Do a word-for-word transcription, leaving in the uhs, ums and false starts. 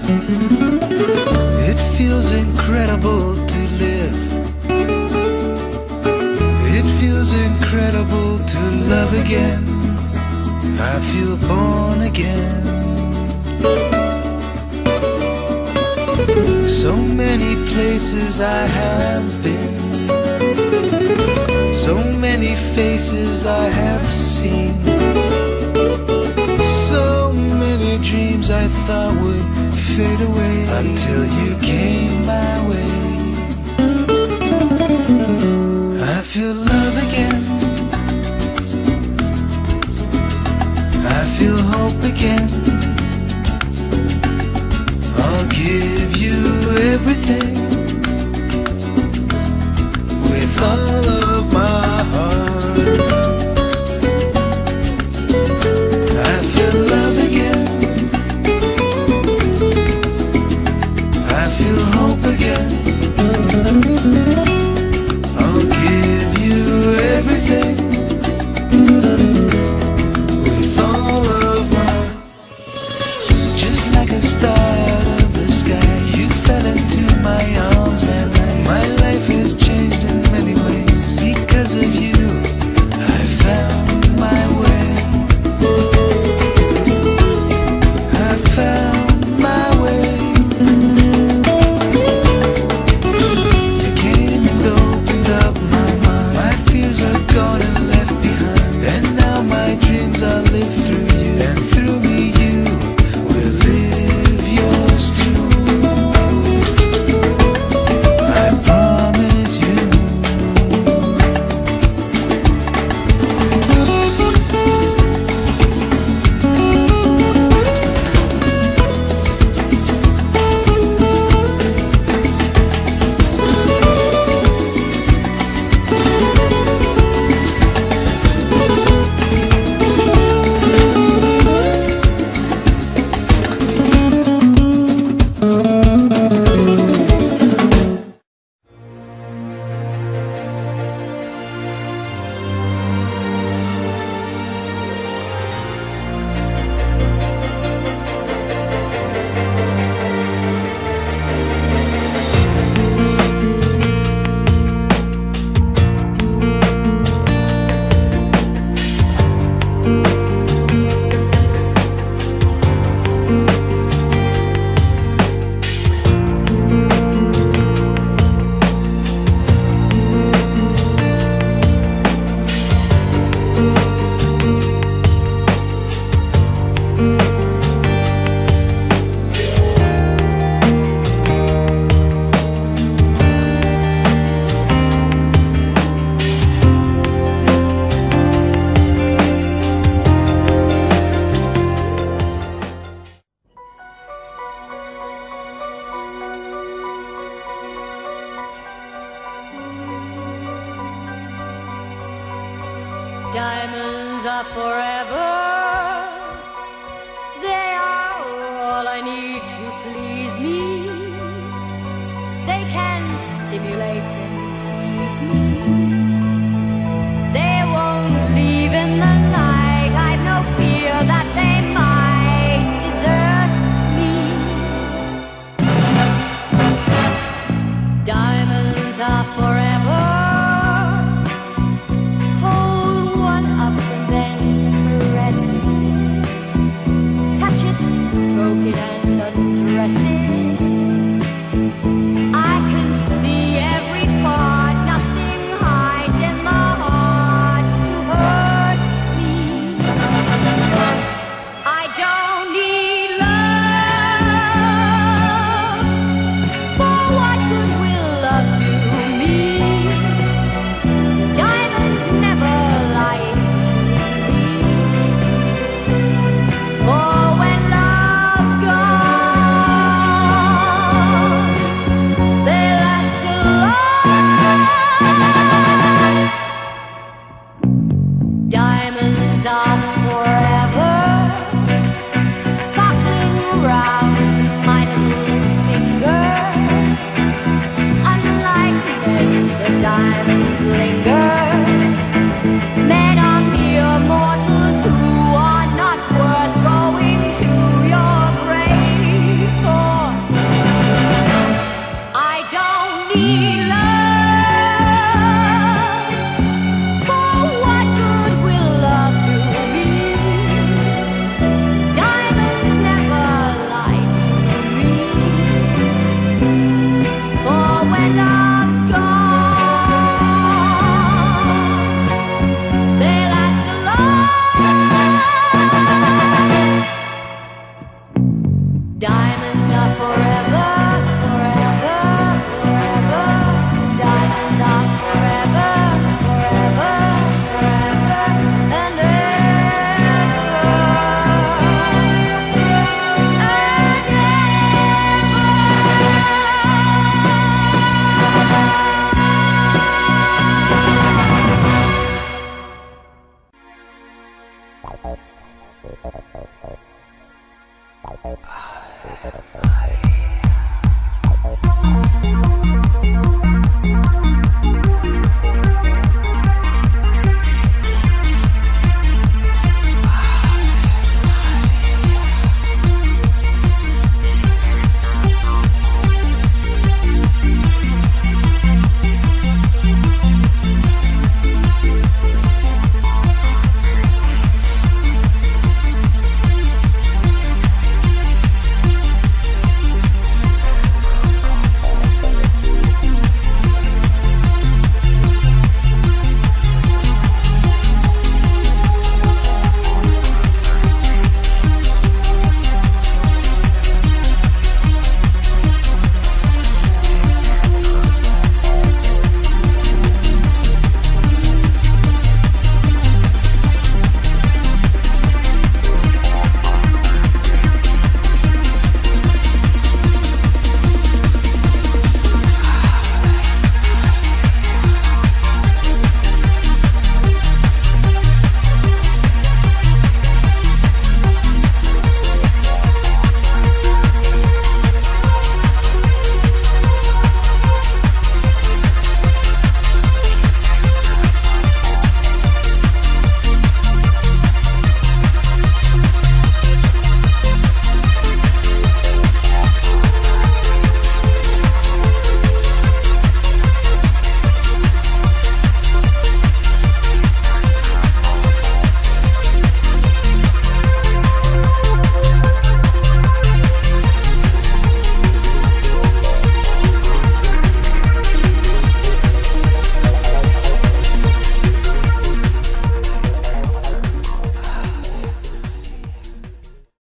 It feels incredible to live. It feels incredible to love again. I feel born again. So many places I have been, so many faces I have seen, so many dreams I thought would fade away until you came my way. I feel love again. I feel hope again. I'll give you everything with all of my heart. I feel love again. I feel hope again. I'll give you everything with all of my. Just like a star out of the sky, you fell into my arms, and my life has changed in many ways. Because of you, I found my way. I found my way. You came and opened up my mind. My fears are gone and left behind, and now my dreams are lived through you, and through me you will live yours too. I promise you. Diamonds are forever. They are all I need to please me. They can stimulate and tease me. They won't leave in the night. I've no fear that they might desert me. Diamonds are forever. And undress it. I can see every part, nothing hard. Thank